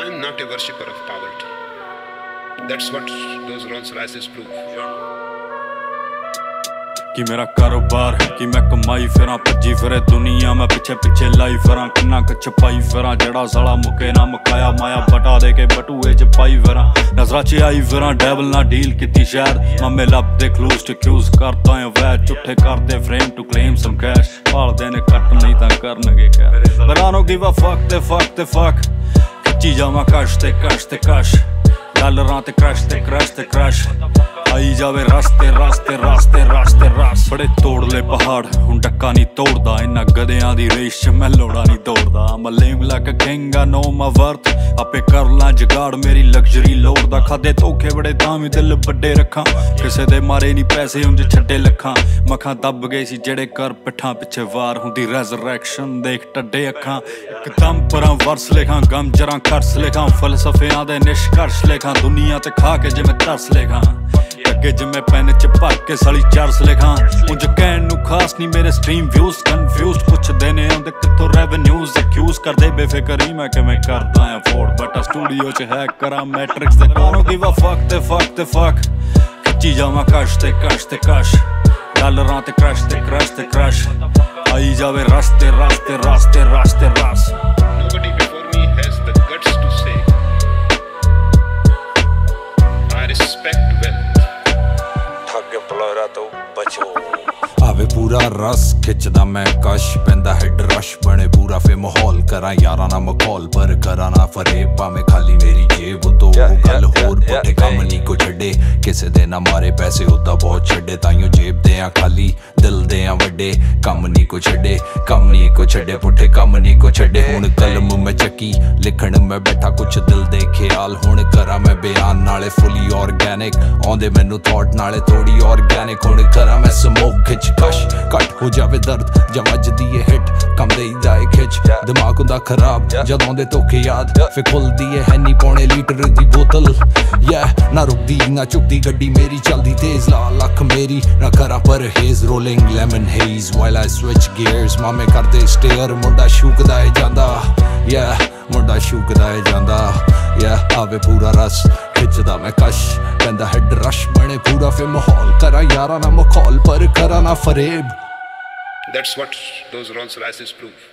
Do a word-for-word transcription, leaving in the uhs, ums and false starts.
I'm not a worshipper of poverty. That's what those Rolls Royces prove. कि मेरा कारोबार कि मैं कमाई फिरां भज्जी फिरे दुनिया मैं पिछे पिछे लाई फिरां किन्ना क छपाई फिरां जड़ा साला मुके ना मुकाया माया बटा दे के बटूए च पाई फिरां नजरा च आई फिरां डेवल ना डील कीती शायद मामे लभदे क्लूज टू क्यूज करदा ऐ वैच झूठे करदे frame to claim some cash भालदे ने कट नहीं तां करनगे cash but I don't give a fuck ते fuck ते fuck खिच्ची जावां कश ते कश ते कश डॉलरां ते क्रश ते क्रश ते क्रश आई जावे रास्ते रास्ते रास्ते रास्ते रास बड़े तोड़ ले पहाड़ हुण डक्का नहीं तोड़दा इन्ना गधेयां दी रेस च मैं लोड़ा नहीं दौड़दा I'm a lame like a king I know my worth आपे कर ला जगाड़ मेरी लग्जरी लोड़दा खादे धोखे बड़े दामी दिल बड्डे रखां किसे दे मारे नहीं पैसे उंज छड्डे लखां मखां दब गए सी जेड़े कर पिट्ठां पिछे वार हुंदी रेजरैक्शन देख टड्डे अखां एकदम परां वर्स लेखां गम जरां खर्स लेखां फलसफियां दे निष्कर्ष लेखां दुनिया ते खा के जिवें तरस लेखां अगे जिमें पैन च भर के साली चरस लिखां उंज कहण नूं खास नहीं मेरे स्ट्रीम व्यूज कन्फ्यूज पुछदे ने आंदे कित्थों रेवेन्यूज एक्यूज करदे बेफिक्र ही मैं किवें करदा आ अफोर्ड बट स्टूडियो च हैक करां मैट्रिक्स दे कानो गिव अ फक ते फक ते फक खिच्ची जावां कश ते कश ते कश डॉलरां ते क्रश ते क्रश ते क्रश आई जावे रास्ते रास्ते रास्ते रास्ते रास Nobody before me has the guts to say I respect wealth. तो बचो आवे पूरा रस खिचदा मैं कश पैंदा हेड रश बने पूरा फे माहौल करा यारा ना मखौल पर करा ना फरेब भावें खाली मेरी जेब तो गल होर पुठे कम नहीं को छड्डे किसे दे ना मारे पैसे उदा बहुत छड्डे ताइयों जेब दे आ खाली दिल दे आ वड्डे कम नहीं को छड्डे कम नहीं को छड्डे पुठे कम नहीं को छड्डे हुण कलम मैं चकी लिखण मैं बैठा कुछ दिल दे ख्याल हुण करा मैं बयान नाले फुली ऑर्गेनिक आउंदे मैनू थॉट नाले थोड़ी ऑर्गेनिक हुण करा मैं स्मोक खिच कश कट हो जावे दर्द जब वजदी है हिट कम दे जाए खिच दिमाग हुंदा खराब जद आउंदे धोखे याद फिर खुलदी है हैनी पौने लीटर दी बोतल या ना रुकदी ना चुकदी गड्डी मेरी चलदी तेज लाल अख मेरी ना करा परहेज rolling lemon haze while I switch gears मामे करदे स्टेयर मुंडा शूकदा है जांदा या मुंडा शूकदा है जांदा या आवे पूरा रस खिचदा मैं कश पैंदा हेड रश बने पूरा फे माहौल करा यारा ना मखौल पर करा ना फरेब That's what those Rolls Royces prove.